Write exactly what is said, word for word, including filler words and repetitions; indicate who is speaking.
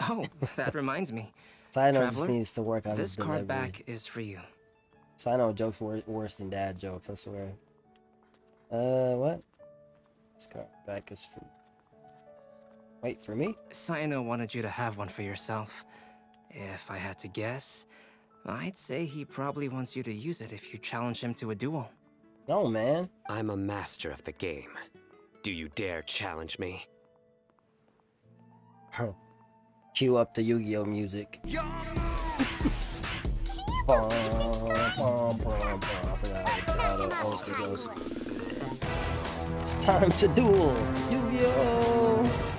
Speaker 1: Oh, that reminds me.
Speaker 2: Cyno just
Speaker 1: Traveler,
Speaker 2: needs to work on
Speaker 1: this
Speaker 2: his
Speaker 1: card
Speaker 2: delivery.
Speaker 1: back is for you.
Speaker 2: Cyno jokes wor worse than dad jokes, I swear. Uh, what? This card back is for... Wait, for me?
Speaker 1: Cyno wanted you to have one for yourself. If I had to guess, I'd say he probably wants you to use it if you challenge him to a duel.
Speaker 2: No, man.
Speaker 3: I'm a master of the game. Do you dare challenge me?
Speaker 2: Cue up the Yu-Gi-Oh music. Bum, bum, bum, bum. I forgot how the host goes. It's time to duel! Yu-Gi-Oh!